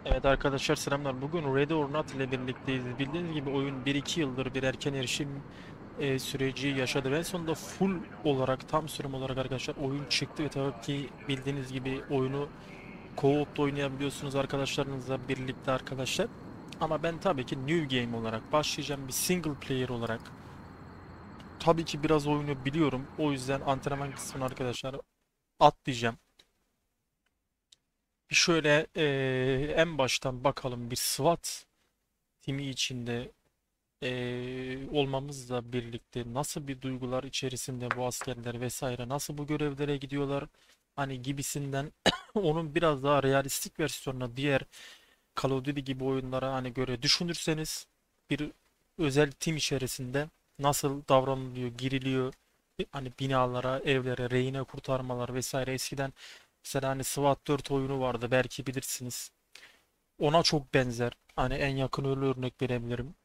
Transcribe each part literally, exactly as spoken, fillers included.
Evet arkadaşlar selamlar. Bugün Ready or Not ile birlikteyiz. Bildiğiniz gibi oyun bir iki yıldır bir erken erişim e, süreci yaşadı. Ve en sonunda full olarak tam sürüm olarak arkadaşlar oyun çıktı ve tabii ki bildiğiniz gibi oyunu co-op'ta oynayabiliyorsunuz arkadaşlarınızla birlikte arkadaşlar. Ama ben tabii ki New Game olarak başlayacağım, bir single player olarak. Tabii ki biraz oyunu biliyorum. O yüzden antrenman kısmını arkadaşlar atlayacağım. Bir şöyle e, en baştan bakalım, bir SWAT timi içinde eee, olmamızla birlikte nasıl bir duygular içerisinde bu askerler vesaire, nasıl bu görevlere gidiyorlar hani gibisinden onun biraz daha realistik versiyonuna diğer Call of Duty gibi oyunlara hani göre düşünürseniz, bir özel tim içerisinde nasıl davranılıyor, giriliyor, e, hani binalara, evlere, rehine kurtarmalar vesaire. Eskiden mesela hani SWAT dört oyunu vardı, belki bilirsiniz. Ona çok benzer. Hani en yakın öyle örnek verebilirim.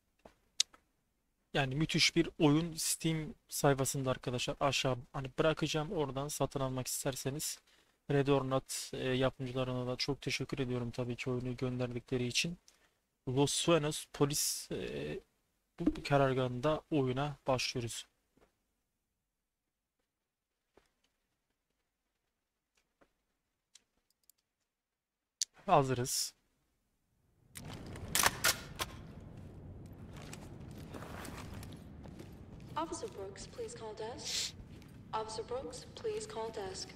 Yani müthiş bir oyun. Steam sayfasında arkadaşlar aşağı hani bırakacağım, oradan satın almak isterseniz. Red or Not e, yapımcılarına da çok teşekkür ediyorum tabii ki oyunu gönderdikleri için. Los Sueños polis e, bu karargahında oyuna başlıyoruz. Hazırız. Officer Brooks, please call desk. Officer Brooks, please call desk.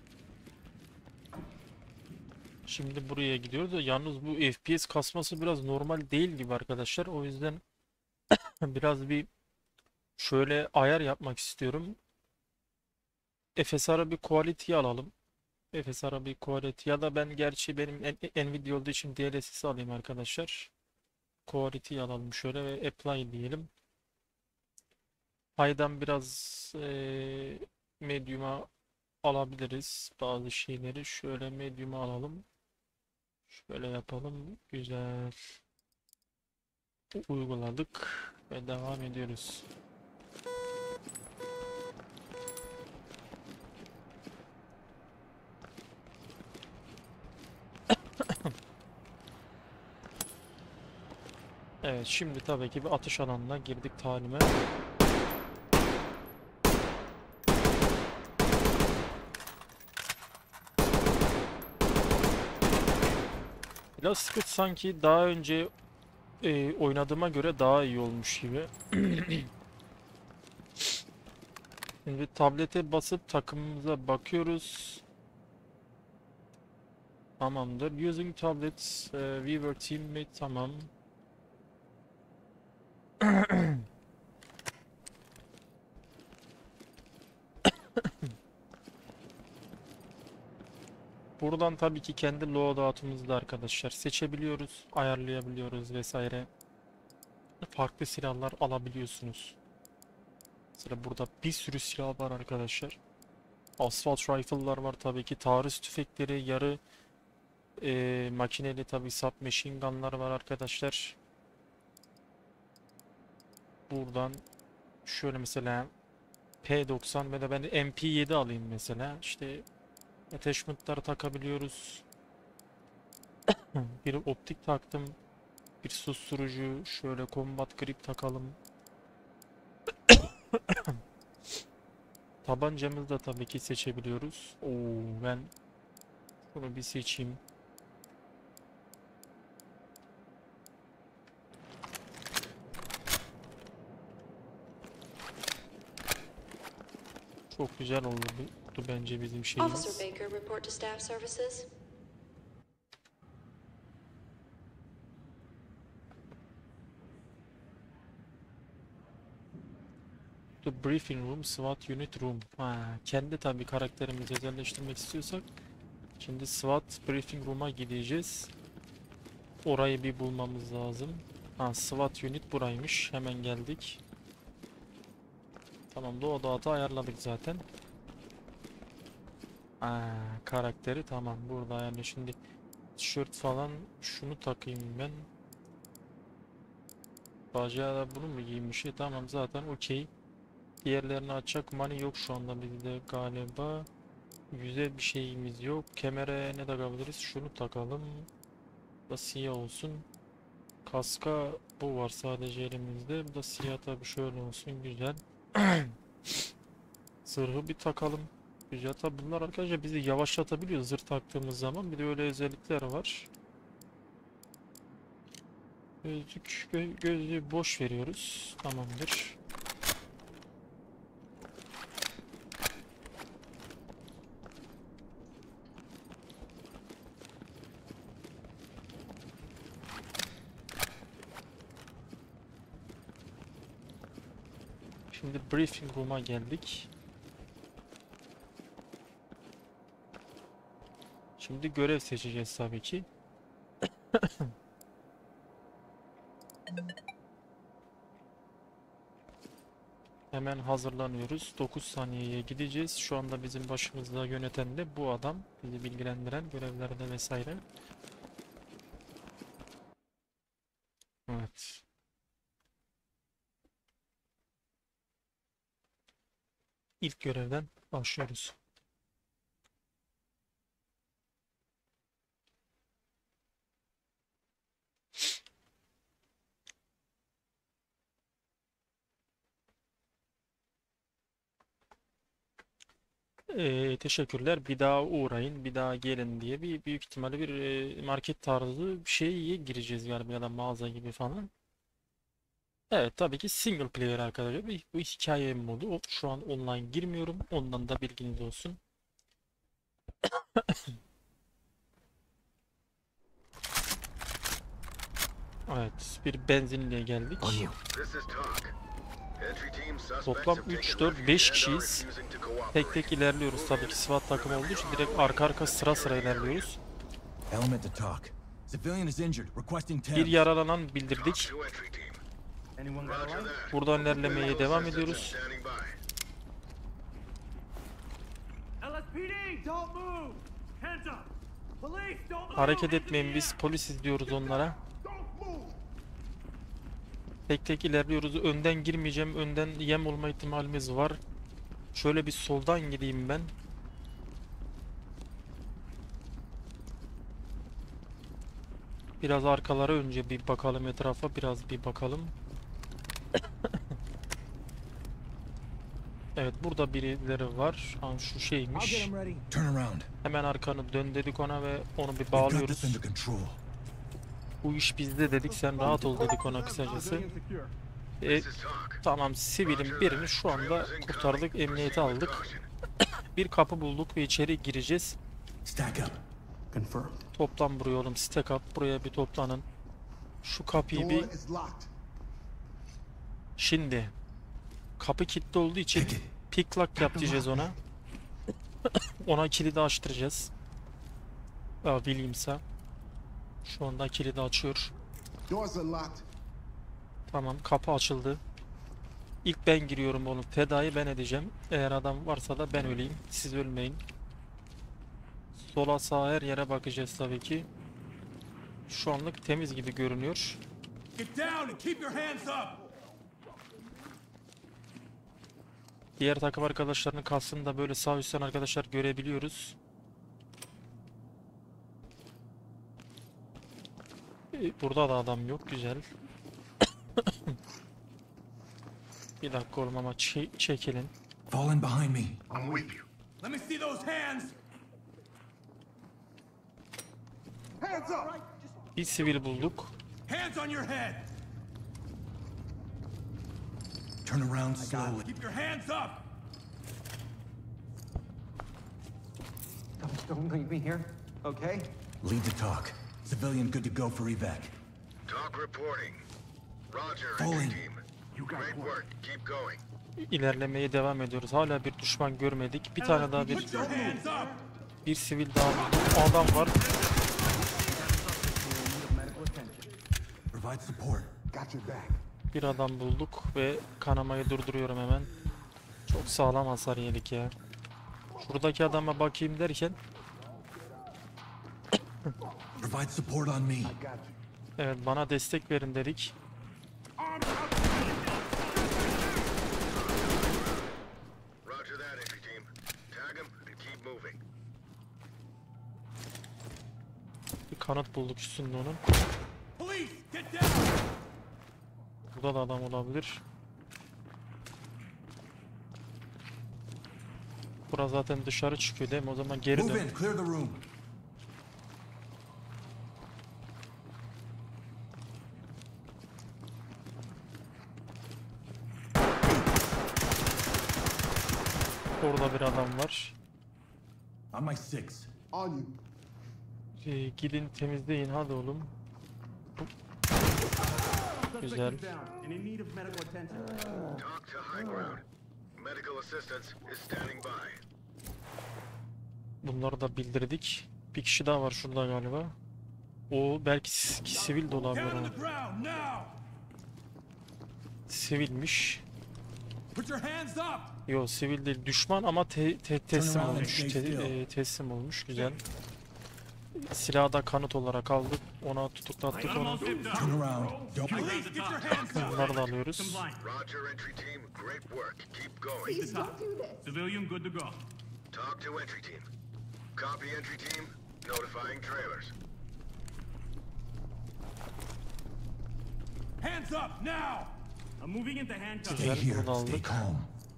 Şimdi buraya gidiyoruz da yalnız bu F P S kasması biraz normal değil gibi arkadaşlar. O yüzden biraz bir şöyle ayar yapmak istiyorum. F S R'a bir quality alalım. Efes Arabi Quality, ya da ben gerçi benim N- Nvidia olduğu için D L S S alayım arkadaşlar. Quality alalım şöyle ve apply diyelim. High'dan biraz eee medium'a alabiliriz bazı şeyleri. Şöyle medium'a alalım. Şöyle yapalım. Güzel. Uyguladık ve devam ediyoruz. Evet, şimdi tabii ki bir atış alanına girdik talime. Elastic sanki daha önce e, oynadığıma göre daha iyi olmuş gibi. Şimdi tablete basıp takımımıza bakıyoruz. Tamamdır. Using tablets, e, we were teammate, tamam. Buradan tabii ki kendi loadout'umuzu da arkadaşlar seçebiliyoruz, ayarlayabiliyoruz vesaire. Farklı silahlar alabiliyorsunuz. Mesela burada bir sürü silah var arkadaşlar. Assault rifle'lar var tabii ki. Taarruz tüfekleri, yarı e, makineli tabii submachine gun'lar var arkadaşlar. Buradan şöyle mesela P doksan ve de ben M P yedi alayım mesela. İşte attachment'ları takabiliyoruz. Bir optik taktım. Bir susturucu. Şöyle combat grip takalım. Tabancamızı da tabii ki seçebiliyoruz. Oo, ben bunu bir seçeyim. Çok güzel oldu bence bizim Officer şeyimiz. Baker, report to staff services. The briefing room, SWAT unit room. Ha, kendi tabii karakterimizi özelleştirmek istiyorsak şimdi SWAT briefing room'a gideceğiz. Orayı bir bulmamız lazım. Ha, SWAT unit buraymış. Hemen geldik. Tamam, o da ayarladık zaten. Ha, karakteri tamam burada, yani şimdi tişört falan şunu takayım ben. Bacağı da bunu mu giymiş? E, tamam zaten okey. Diğerlerini açacak money yok şu anda bizde galiba. Güzel bir şeyimiz yok. Kemere ne takabiliriz? Şunu takalım. Bu da siyah olsun. Kaska bu var sadece elimizde. Bu da siyah tabii, şöyle olsun, güzel. Zırhı bir takalım. Güzel. Tabii bunlar arkadaşlar bizi yavaşlatabiliyor zırh taktığımız zaman. Bir de öyle özellikler var. Gözlük, gö gözlüğü boş veriyoruz. Tamamdır. Şimdi briefing room'a geldik. Şimdi görev seçeceğiz tabii ki. Hemen hazırlanıyoruz. dokuz saniyeye gideceğiz. Şu anda bizim başımızda yöneten de bu adam. Bizi bilgilendiren görevlerde vesaire. Evet. İlk görevden başlıyoruz. Ee, teşekkürler. Bir daha uğrayın, bir daha gelin diye bir büyük ihtimalle bir e, market tarzı bir şeye gireceğiz galiba, ya da mağaza gibi falan. Evet, tabii ki single player arkadaşlar. Bu, bu hikaye modu. O- Şu an online girmiyorum. Ondan da bilginiz olsun. Evet, bir benzinliğe geldik. Toplam üç, dört, beş kişiyiz. Tek tek ilerliyoruz. Tabii ki SWAT takımı olduğu için direkt arka arka sıra sıra ilerliyoruz. Element to talk. Civilian is injured. Requesting Bir Thames. yaralanan bildirdik. Buradan ilerlemeye devam ediyoruz. L S P D, don't move! Hands up! Police, don't move! Hareket etmeyin, biz polisiz diyoruz onlara. Don't move! Tek tek ilerliyoruz. Önden girmeyeceğim. Önden yem olma ihtimalimiz var. Şöyle bir soldan gideyim ben. Biraz arkalara önce bir bakalım etrafa. Biraz bir bakalım. Evet, burada birileri var. Ha, şu I'll get şeymiş. him ready. Turn around. Hemen arkanı dön dedik ona ve onu bir We've got bağlıyoruz. this under control. Bu iş bizde dedik. Sen rahat ol dedik ona kısacası. E, tamam, sivilin birini şu anda kurtardık. Emniyete aldık. Bir kapı bulduk ve içeri gireceğiz. Stack up. Confirmed. Toplan buraya oğlum. Stack up. Buraya bir toplanın. Şu kapıyı bir... Door is locked. Şimdi kapı kilitli olduğu için Pick it. pick lock yap diyeceğiz ona. Ona kilidi açtıracağız. Aa, Williams'a. Şu anda kilidi açıyor. Doors are locked. Tamam, kapı açıldı. İlk ben giriyorum oğlum. Fedayı ben edeceğim. Eğer adam varsa da ben öleyim. Siz ölmeyin. Sola sağa her yere bakacağız tabii ki. Şu anlık temiz gibi görünüyor. Get down and keep your hands up! Diğer takım arkadaşlarının kastını da böyle sağ üstten arkadaşlar görebiliyoruz. Ee, Burada da adam yok. Güzel. Bir dakika oğlum ama çe- çekilin. Fall in behind me. I'm with you. Let me see those hands! Hands up! Bir sivil bulduk. Hands on your head! Turn around slowly. Keep your hands up! Don't, don't leave me here, okay? Lead to talk. Civilian good to go for evac. Talk reporting. Roger, Fall entry in. team. Great work. Keep going. İlerlemeye devam ediyoruz. Hala bir düşman görmedik. Bir tane daha bir Put your hands up! bir sivil daha bulduk. Adam var. Provide support. Got your back. Bir adam bulduk ve kanamayı durduruyorum hemen. Çok sağlam hasar yedik ya. Şuradaki adama bakayım derken Provide support on me. Got you. evet, bana destek verin dedik. Roger that, entry team. Tag him and keep moving. kanıt bulduk üstünde onun. Police, get down! Burada da adam olabilir. Bura zaten dışarı çıkıyor değil mi? O zaman geri Move dön. in, clear the room. Orada bir adam var. On my six. On you. Ee, gidin temizleyin hadi oğlum. Güzel. Suspect is down and in need of medical attention. Talk to high ground. Medical assistance is standing by. Bunları da bildirdik. Bir kişi daha var şurada galiba. O belki si- sivil de olabilir Down on ama. the ground now! Sivilmiş. Put your hands up! Yo sivil değil düşman ama te- te- teslim around and olmuş. stay Te- still. e, teslim olmuş güzel. Silahı da kanıt olarak aldık. Ona tutuklattık onu. Turn around. Don't move. Police, get your hands up! Bunları da alıyoruz. Compliant. Roger, entry team. Great work. Keep going. The top. Civilian good to go. Talk to entry team. Copy, entry team. Notifying trailers. Hands up now! I'm moving into handcuffs. Stay Güzel, here. bunu da Stay aldık. calm.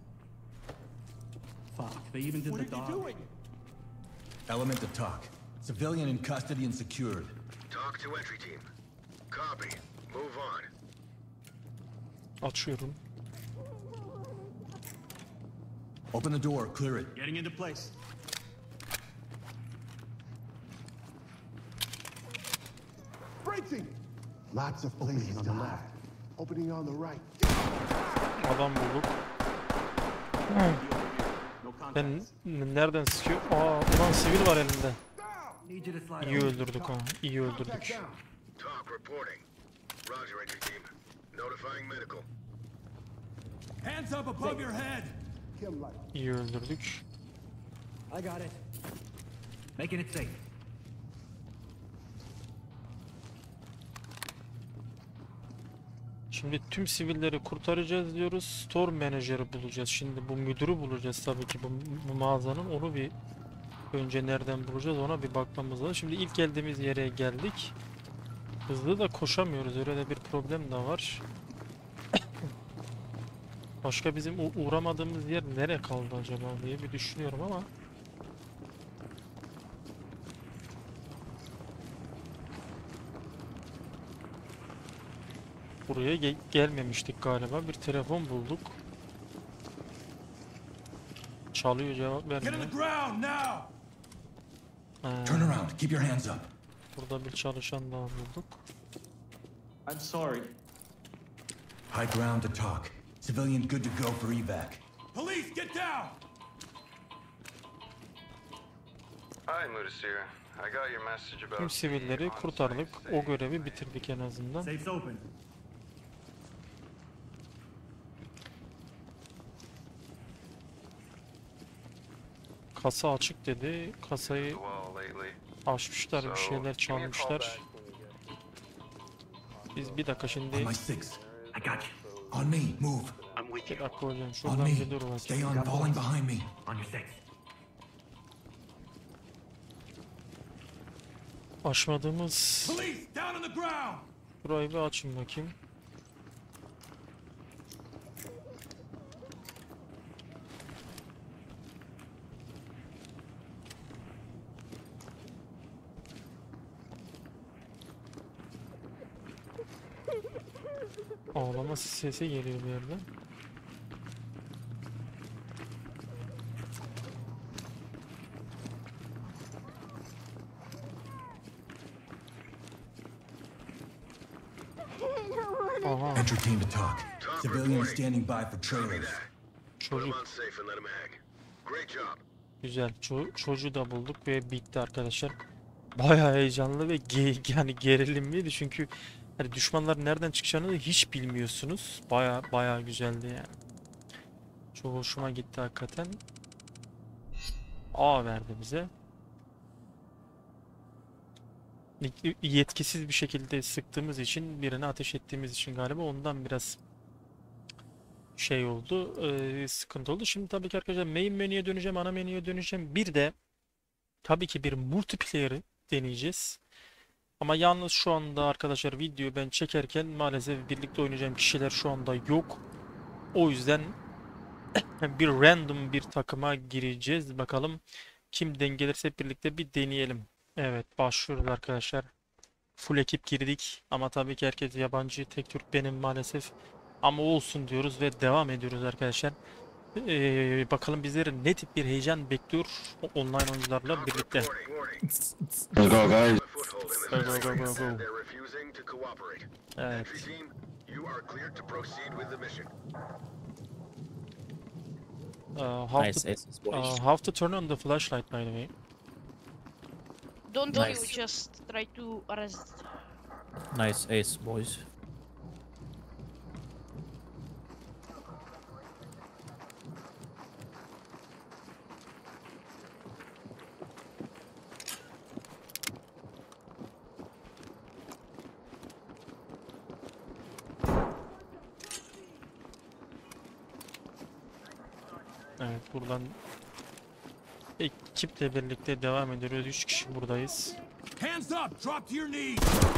Fuck, they even did the dog. Element to talk. Civilian in custody and secured. Talk to entry team. Copy. Move on. Açıyorum. Open the door. Clear it. Getting into place. Breaching. Lots of openings on the left. Opening on the right. Adam bulduk. No contact. Ben n- nereden sıkıyor? Aa ulan sivil var elinde. Need you to slide İyi over. öldürdük ha. İyi Contact öldürdük. down. Talk reporting. Roger, entry team. Notifying medical. Hands up above your head! Kim light. İyi öldürdük. I got it. Making it safe. Şimdi tüm sivilleri kurtaracağız diyoruz. Store manager'ı bulacağız. Şimdi bu müdürü bulacağız tabii ki bu, bu mağazanın. Onu bir önce nereden bulacağız ona bir bakmamız lazım. Şimdi ilk geldiğimiz yere geldik. Hızlı da koşamıyoruz. Öyle de bir problem de var. Başka bizim u- uğramadığımız yer nere kaldı acaba diye bir düşünüyorum ama. Buraya ge- gelmemiştik galiba. Bir telefon bulduk. Çalıyor, cevap Get on the vermiyor. ground now! Ha, Turn around. Keep your hands up. burada bir çalışan daha bulduk. I'm sorry. High ground to talk. Civilian good to go for evac. Police, get down! Hi, Mudasir. I got your message about Tüm the sivilleri on-site kurtardık. O stay. görevi bitirdik en azından. Safe's open. Kasa açık dedi. Kasayı Well, lately. açmışlar, bir So, şeyler give me a call çalmışlar. back when you get Biz bir dakika On şimdi my six. I got you. On me. Move. bir dakika hocam On şuradan me. bir dur Stay bakayım. on. Falling behind me. On your six. Açmadığımız Police, down on the ground! burayı bir açın bakayım. Ağlama sesi geliyor bir yerden. Aha, Entry team to talk. Civilian standing by for Copy trailers. that. Put him çocuk on safe and let him hang. Great job. güzel. Ço- çocuğu da bulduk ve bitti arkadaşlar. Bayağı heyecanlı ve ge- yani gerilimliydi çünkü hani düşmanlar nereden çıkacağını da hiç bilmiyorsunuz. Bayağı bayağı güzeldi yani. Çok hoşuma gitti hakikaten. A verdi bize. Y- Yetkisiz bir şekilde sıktığımız için, birine ateş ettiğimiz için galiba ondan biraz şey oldu, eee, sıkıntı oldu. Şimdi tabii ki arkadaşlar main menüye döneceğim, ana menüye döneceğim. Bir de tabii ki bir multiplayer'ı deneyeceğiz. Ama yalnız şu anda arkadaşlar videoyu ben çekerken maalesef birlikte oynayacağım kişiler şu anda yok. O yüzden bir random bir takıma gireceğiz. Bakalım kim denk gelirse hep birlikte bir deneyelim. Evet, başlıyoruz arkadaşlar. Full ekip girdik ama tabii ki herkes yabancı. Tek Türk benim maalesef. Ama olsun diyoruz ve devam ediyoruz arkadaşlar. Ee, bakalım bizleri ne tip bir heyecan bekliyor o- online oyuncularla birlikte. Let's Let's go, guys. Go, go, go, go, go. They're refusing to cooperate. Evet. Entry team, you are cleared to proceed with the mission. Uh, how Nice to, aces, boys. uh, how to turn on the flashlight, by the way. Don't worry, Nice. we just try to arrest. Nice ace, boys. Evet, buradan ekiple birlikte devam ediyoruz. Üç kişi buradayız. Hands up! Drop to your knees!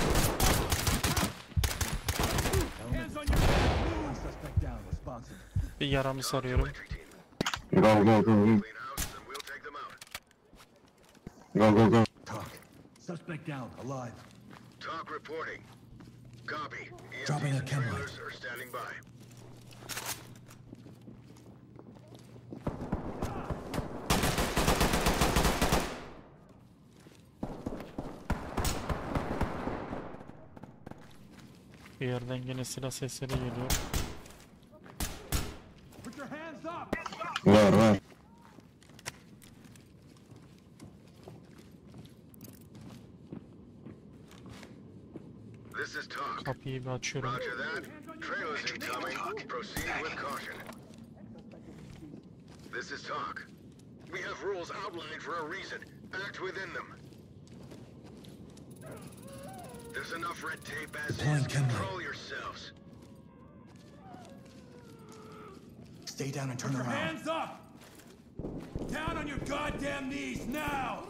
Hands on your head. One suspect down. Responsive. Bir yaramı sarıyorum. Entry team, Go, go, go, go. clean house and we'll take them out. Go, go, go. Talk. Suspect down. Alive. Talk reporting. Copy. E M Ts Dropping a and chem light. trailers are standing by. Bir yerden yine silah sesleri geliyor. Put your hands up. Go, go. This is talk. Kapıyı bir açıyorum. Roger that. Trailers incoming. Proceed with caution. This is talk. We have rules outlined for a reason. Act within them. There's enough red tape as Deploying is. chem light. Control yourselves. Stay down and turn Your around. hands up. Down on your goddamn knees now.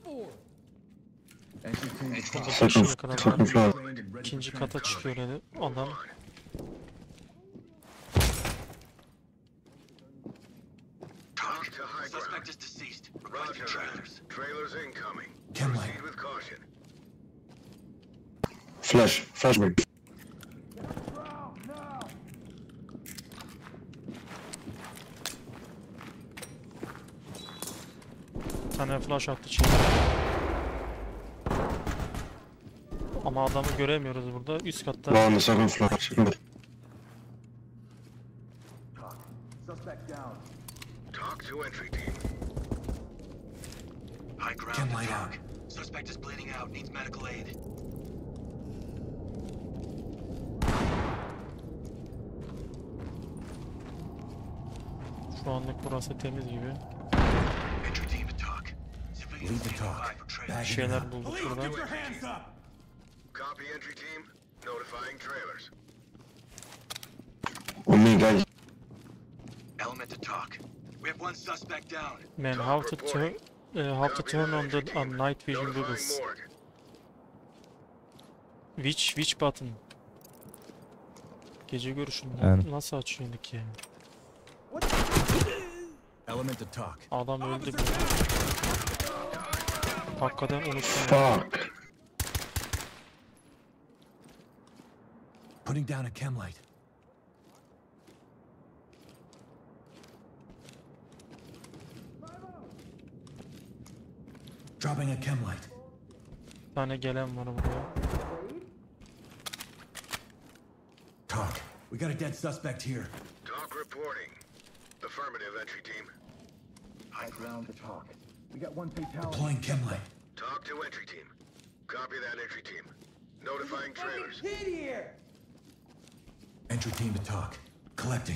Entry team to talk. Burada kişi yakaladılar. Second floor. Trained and ready for İkinci kata transport. çıkıyor dedi adam. Talk to high ground. is deceased. Roger that. Trailers incoming. Chem light. Proceed with caution. Flash, flashbang. Bir tane flash attı içeri. Ama adamı göremiyoruz burada. Üst katta. Go on the second floor. Second floor. Suspect down. Talk to entry team. High ground. Chem light out. Suspect is bleeding out. Needs medical aid. Şu anlık burası temiz gibi. Entry team to talk. Civilians Lead the standing talk. by for trailer. Bir Bagging şeyler up. bulduk Police, burada. get your hands up. Copy entry team. Notifying trailers. On me, guys. Element to talk. We have one suspect down. Man, how to turn uh, how to Copy turn that, on the entry on team. night vision Notifying goggles. morgue. Which which button? Gece görüşünü Yani. nasıl açıyorduk ya? Element to talk. Adam öldü. Hakikaten unuttum. Fuck. Putting down a chem light. Dropping a chem light. Bir tane gelen var buraya. Talk. We got a dead suspect here. Talk reporting. Affirmative entry team. High ground to talk. We got one fatality. Deploying chem light. Talk to entry team. Copy that entry team. Notifying trailers. Kid here. Entry team to talk. Collecting.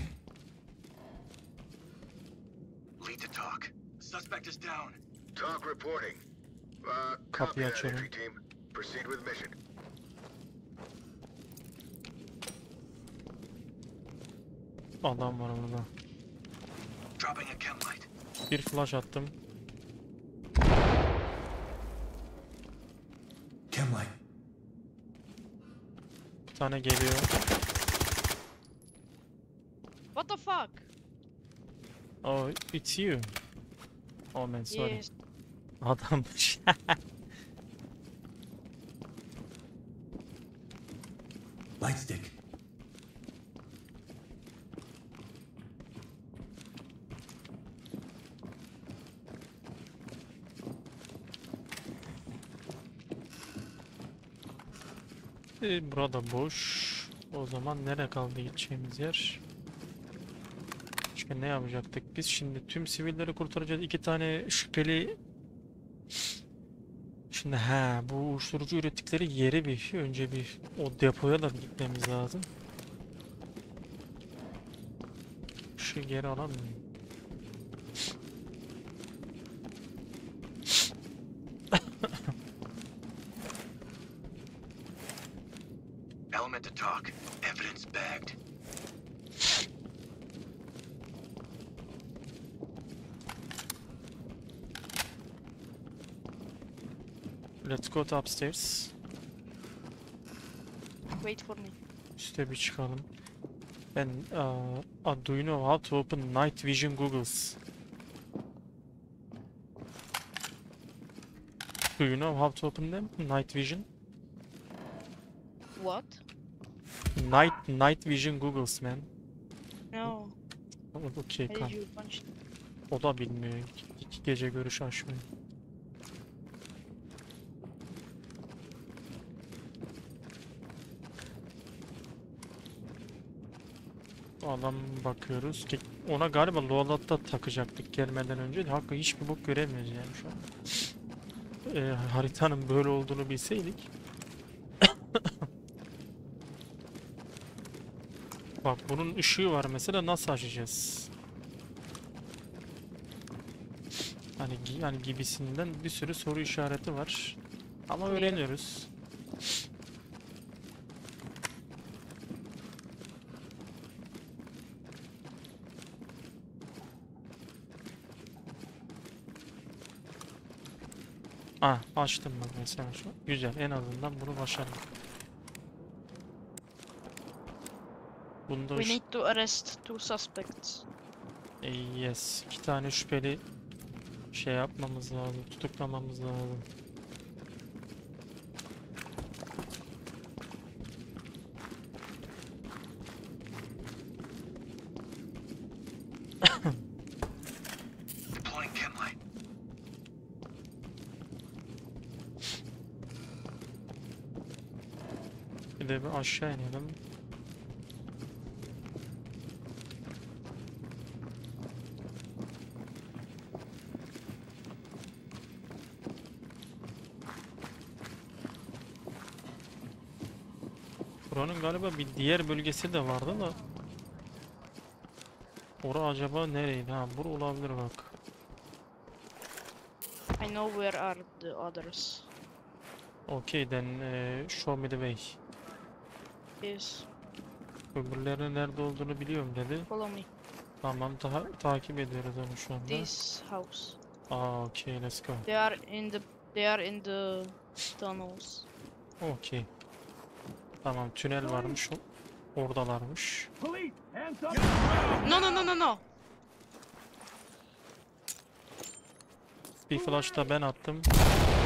Lead to talk. Suspect is down. Talk reporting. Uh, copy Kapıyı that açıyorum. entry team. Proceed with mission. Adam var burada. Dropping a chem light. Bir flash attım. Chem light. Bir tane geliyor. What the fuck? Oh, it's you. Oh man, sorry. Yes. Adammış. Light stick. Ee, burada boş. O zaman nereye kaldı gideceğimiz yer? Başka ne yapacaktık biz? Şimdi tüm sivilleri kurtaracağız. İki tane şüpheli. Şimdi ha bu uyuşturucu ürettikleri yeri bir önce bir o depoya da gitmemiz lazım. Şu geri alamıyorum. Element to talk. Evidence bagged. Let's go to upstairs. Wait for me. Üste bir çıkalım. Ben uh, uh, do you know how to open night vision goggles? Do you know how to open them? Night vision? What? Night night vision goggles man. No. Oh, okay, How kan. did you punch? O da bilmiyor. İki gece görüş açmıyor. Adam bakıyoruz ki ona galiba Loadout'ta takacaktık gelmeden önce. Hakkı hiçbir bok göremiyoruz yani şu an. Ee, haritanın böyle olduğunu bilseydik. Bak bunun ışığı var mesela, nasıl açacağız? Hani gi- yani gibisinden bir sürü soru işareti var. Ama öğreniyoruz. Ah, açtım bak mesela şu. Güzel, en azından bunu başardım. Bunda We need to arrest two suspects. E, yes, iki tane şüpheli şey yapmamız lazım, tutuklamamız lazım. Deploying chemlight. Bir de bir aşağı inelim. Buranın galiba bir diğer bölgesi de vardı da. Ora acaba nereydi? Ha, bura olabilir bak. I know where are the others. Okay, then eh, show me the way. Yes. Öbürlerinin nerede olduğunu biliyorum dedi. Follow me. Tamam, ta takip ediyoruz onu şu anda. This house. Aa, okay, let's go. They are in the they are in the tunnels. Okay. Tamam, tünel varmış. o- Oradalarmış. Police, hands up! No no no no no. Bir flash da ben attım. Get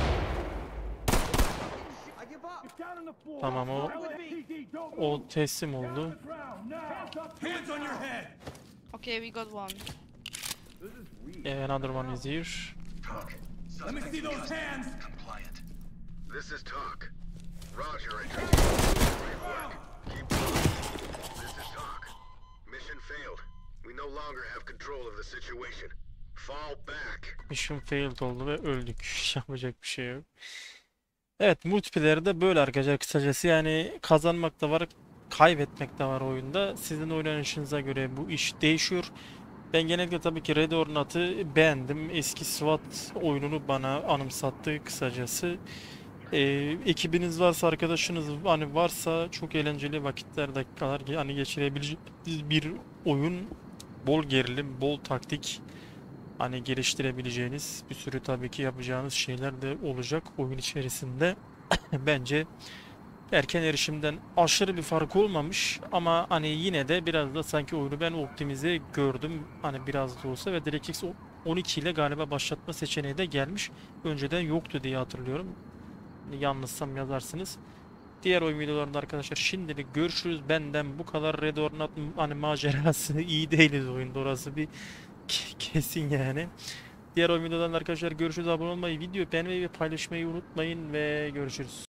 down on the floor! Tamam, o L S P D, don't move! o teslim oldu. Ground now! Hands up! Hands on your head! Okay, we got one. Eh, another one is here. Talk. Let me see those hands! Compliant. This is Talk. Roger, entry team. Great work. Keep going. This is Talk. Mission failed. We no longer have control of the situation. Fall back. Mission failed oldu ve öldük. Yapacak bir şey yok. Evet, multiplayer de böyle arkadaşlar, kısacası yani kazanmak da var, kaybetmek de var oyunda. Sizin oynanışınıza göre bu iş değişiyor. Ben genellikle tabii ki Red or Not'ı beğendim. Eski SWAT oyununu bana anımsattı kısacası. Ee, ekibiniz varsa, arkadaşınız hani varsa çok eğlenceli vakitler, dakikalar hani geçirebileceğiniz bir oyun. Bol gerilim, bol taktik. Hani geliştirebileceğiniz bir sürü tabii ki yapacağınız şeyler de olacak oyun içerisinde. Bence erken erişimden aşırı bir fark olmamış ama hani yine de biraz da sanki oyunu ben optimize gördüm hani biraz da olsa ve DirectX on iki ile galiba başlatma seçeneği de gelmiş. Önceden yoktu diye hatırlıyorum. Yanlışsam yazarsınız. Diğer oyun videolarında arkadaşlar şimdilik görüşürüz. Benden bu kadar. Red or Not hani macerası iyi değiliz oyunda, orası bir kesin yani. Diğer oyun videolarında arkadaşlar görüşürüz. Abone olmayı, video beğenmeyi ve paylaşmayı unutmayın ve görüşürüz.